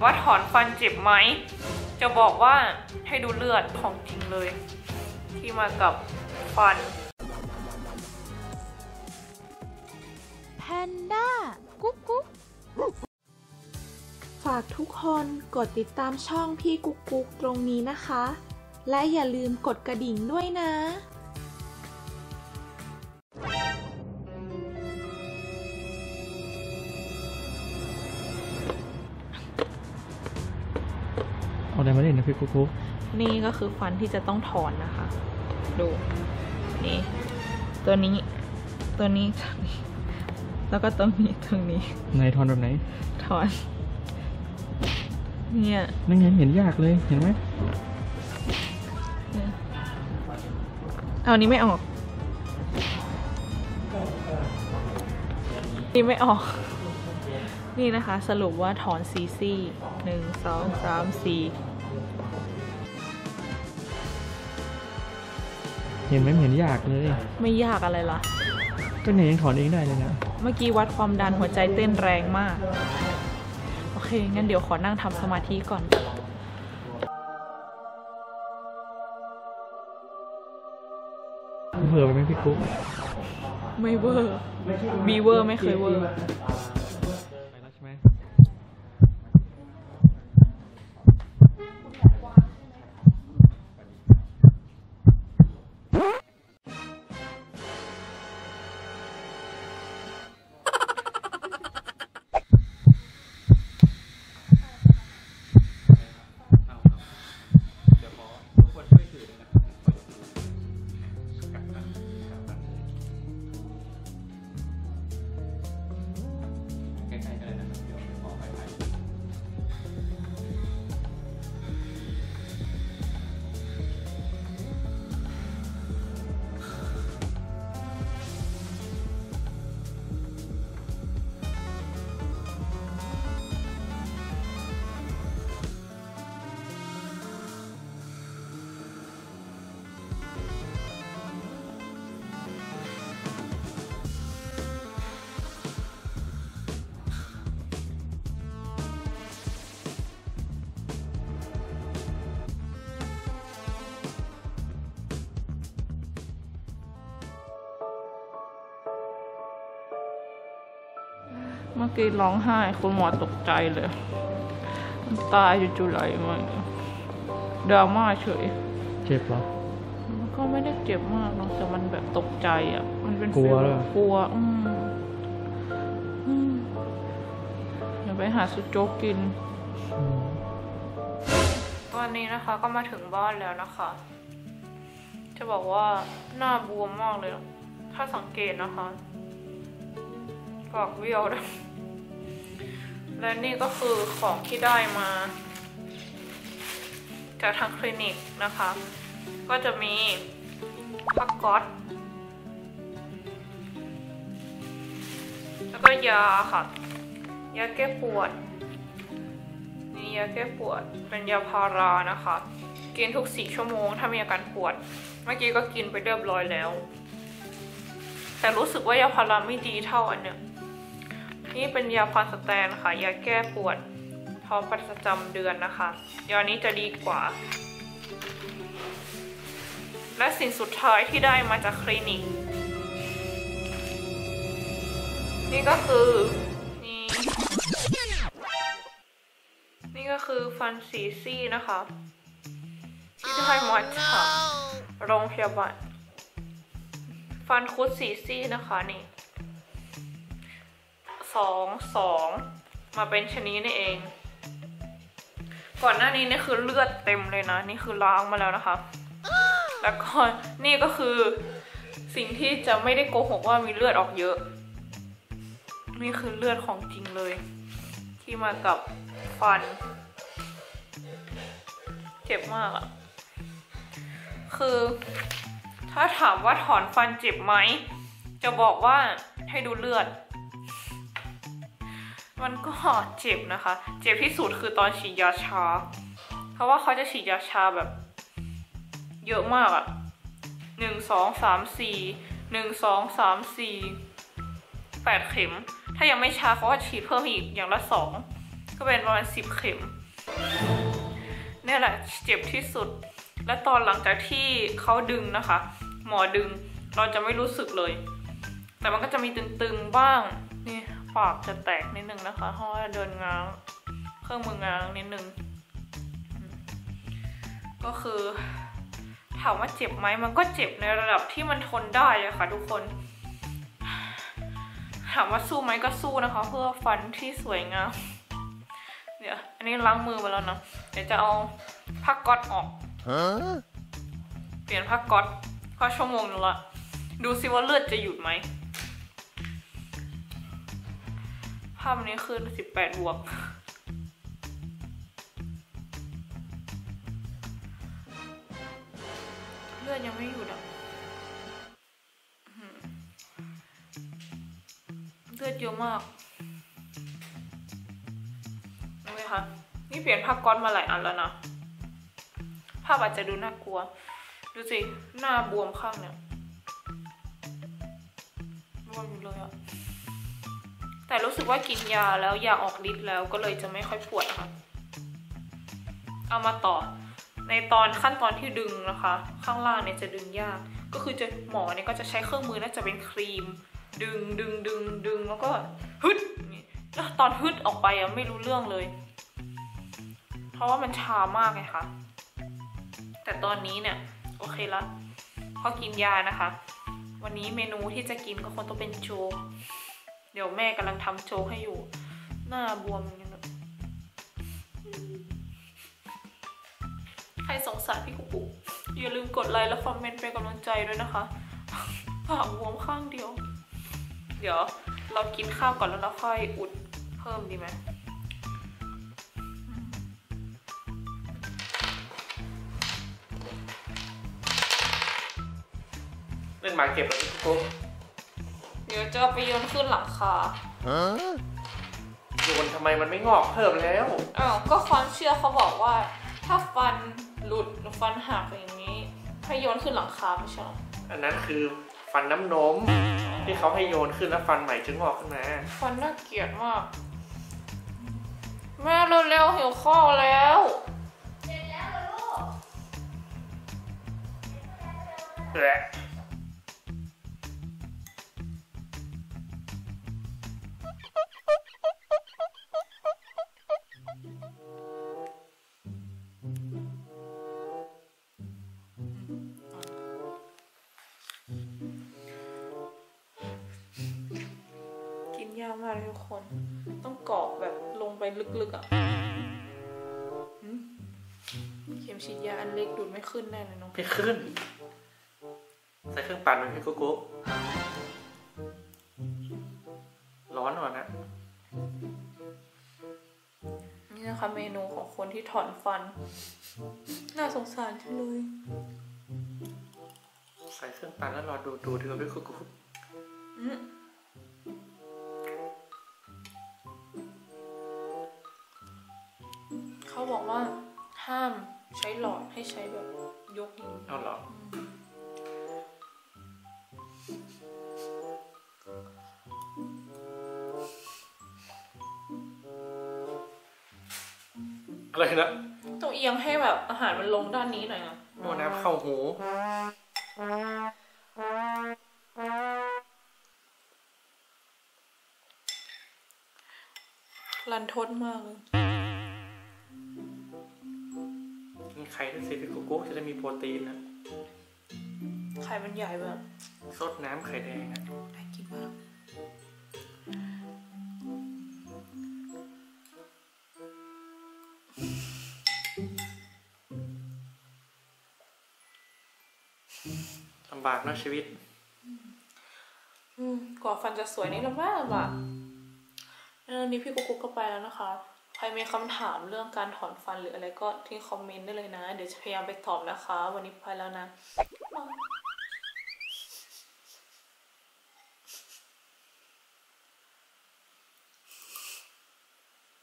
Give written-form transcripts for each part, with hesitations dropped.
ว่าถอนฟันเจ็บไหมจะบอกว่าให้ดูเลือดของจริงเลยที่มากับฟันแพนด้ากุ๊กกุ๊กฝากทุกคนกดติดตามช่องพี่กุ๊กกุ๊กตรงนี้นะคะและอย่าลืมกดกระดิ่งด้วยนะเอาอะไรมาเล่นนะพี่กุ๊กกุ๊กนี่ก็คือฟันที่จะต้องถอนนะคะดูนี่ตัวนี้แล้วก็ตรงนี้ไหนถอนแบบไหนถอนเนี่ยนั่นไงเห็นยากเลยเห็นไหมเอานี้ไม่ออกนี่ไม่ออกนี่นะคะสรุปว่าถอนซีซี่1 2 3 4 เห็นไหมเห็นยากเลยไม่ยากอะไรล่ะก็เนี่ยยังถอนเองได้เลยนะเมื่อกี้วัดความดันหัวใจเต้นแรงมากโอเคงั้นเดี๋ยวขอนั่งทำสมาธิก่อนเบื่อไปไหมพี่กุ๊กไม่เวอร์มีเวอร์ไม่เคยเวอร์เมื่อกี้ร้องไห้คุณหมอตกใจเลยตายจู่ๆไหลมาดราม่าเฉยเจ็บเหรอก็ไม่ได้เจ็บมากหรอกแต่มันแบบตกใจอ่ะมันเป็นกลัวเลยกลัวเดี๋ยวไปหาซุโจ๊กกินตอนนี้นะคะก็มาถึงบ้านแล้วนะคะจะบอกว่าหน้าบวมมากเลยถ้าสังเกตนะคะปากเบี้ยวนะและนี่ก็คือของที่ได้มาจากทางคลินิกนะคะก็จะมีผ้าก๊อซแล้วก็ยาค่ะยาแก้ปวดนี่ยาแก้ปวดเป็นยาพารานะคะกินทุก4 ชั่วโมงถ้ามีอาการปวดเมื่อกี้ก็กินไปเรียบร้อยแล้วแต่รู้สึกว่ายาพาราไม่ดีเท่าอันเนี้ยนี่เป็นยาพาสแตนค่ะยาแก้ปวดท้องประจำเดือนนะคะยานี้จะดีกว่าและสิ่งสุดท้ายที่ได้มาจากคลินิกนี่ก็คือนี่ก็คือฟันสีซี่นะคะที่ได้มาจากโรงพยาบาลฟันคุดสีซี่นะคะนี่2 มาเป็นชนิดนี่เองก่อนหน้านี้นี่คือเลือดเต็มเลยนะนี่คือล้างมาแล้วนะคะแล้วก็นี่ก็คือสิ่งที่จะไม่ได้โกหกว่ามีเลือดออกเยอะนี่คือเลือดของจริงเลยที่มากับฟันเจ็บมากอะคือถ้าถามว่าถอนฟันเจ็บไหมจะบอกว่าให้ดูเลือดมันก็เจ็บนะคะเจ็บที่สุดคือตอนฉีดยาชาเพราะว่าเขาจะฉีดยาชาแบบเยอะมากอะ1 2 3 4 1 2 3 4 8 เข็มถ้ายังไม่ชาเขาก็ฉีดเพิ่มอีกอย่างละ2 ก็เป็นประมาณ10 เข็มนี่แหละเจ็บที่สุดและตอนหลังจากที่เขาดึงนะคะหมอดึงเราจะไม่รู้สึกเลยแต่มันก็จะมีตึงๆบ้างนี่ปากจะแตกนิดนึงนะคะเพราะว่าเดินง้างเครื่องมือง้างนิดนึงก็คือถามว่าเจ็บไหมมันก็เจ็บในระดับที่มันทนได้อะค่ะทุกคนถามว่าสู้ไหมก็สู้นะคะเพื่อฟันที่สวยงามเดี๋ยวอันนี้ล้างมือไปแล้วนะเดี๋ยวจะเอาผ้าก๊อซออกเปลี่ยนผ้าก๊อซเพราะชั่วโมงนึงละดูซิว่าเลือดจะหยุดไหมภาพนี้คือ18 บวกเลือดยังไม่หยุดอ่ะเลือดเยอะมากดูไหมคะนี่เปลี่ยนผ้าก๊อซมาหลายอันแล้วนะภาพอาจจะดูน่ากลัวดูสิหน้าบวมข้างเนี่ยบวมอยู่เลยอะแต่รู้สึกว่ากินยาแล้วยาออกฤทธิ์แล้วก็เลยจะไม่ค่อยปวดค่ะเอามาต่อในขั้นตอนที่ดึงนะคะข้างล่างเนี่ยจะดึงยากก็คือหมอเนี่ยก็จะใช้เครื่องมือน่าจะเป็นครีมดึงแล้วก็ฮึดแล้วตอนฮึดออกไปอะไม่รู้เรื่องเลยเพราะว่ามันชามากไงคะแต่ตอนนี้เนี่ยโอเคละพอกินยานะคะวันนี้เมนูที่จะกินก็คงต้องเป็นโจ๊กเดี๋ยวแม่กำลังทำโจ๊กให้อยู่หน้าบวมอย่างนี้ใครสงสารพี่กุ๊กอย่าลืมกดไลค์และคอมเมนต์เป็นกำลังใจด้วยนะคะปากบวมข้างเดียวเดี๋ยวเรากินข้าวก่อนแล้วเราค่อยอุดเพิ่มดีไหมเล่นหมาเก็บแล้วพี่กุ๊กเดี๋ยวจะไปโยนขึ้นหลังคาโยนทำไมมันไม่งอกเพิ่มแล้วอ้าวก็ความเชื่อเขาบอกว่าถ้าฟันหลุดหรือฟันหักอย่างนี้ให้โยนขึ้นหลังคาไม่ใช่หรออันนั้นคือฟันน้ำนมที่เขาให้โยนขึ้นแล้วฟันใหม่จะงอกขึ้นมาฟันน่าเกลียดมากแม่เร็วๆหิวข้าวแล้วเสร็จแล้วลูกยากมากเลยทุกคนต้องกรอกแบบลงไปลึกๆอ่ะเข็มฉีดยาอันเล็กดูดไม่ขึ้นแน่เลยน้องไม่ขึ้นใส่เครื่องปั่นมันพี่กุ๊กร้อนหน่อยนะนี่นะคะเมนูของคนที่ถอนฟันน่าสงสารจังเลยใส่เครื่องปั่นแล้วรอดูเถอะพี่กุ๊กเขาบอกว่าห้ามใช้หลอดให้ใช้แบบยกนิ้วเอาหรออะไรนะต้องเอียงให้แบบอาหารมันลงด้านนี้หน่อยนะโอ้น้ำเข้าหูรันทดมากเลยไข่ด้วยสิพี่กุ๊กจะได้มีโปรตีนนะไข่มันใหญ่แบบซดน้ำไข่แดงนะน่ากินมากลำบากนะชีวิตกว่าฟันจะสวยนี่ลำบากนี่พี่กุ๊กก็ไปแล้วนะคะใครมีคำถามเรื่องการถอนฟันหรืออะไรก็ทิ้งคอมเมนต์ได้เลยนะเดี๋ยวจะพยายามไปตอบนะคะวันนี้ไปแล้วนะ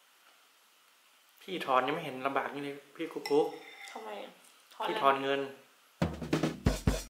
พี่ถอนยังไม่เห็นลำบากนี่เลยพี่กุ๊กทำไมพี่ถอนเงิน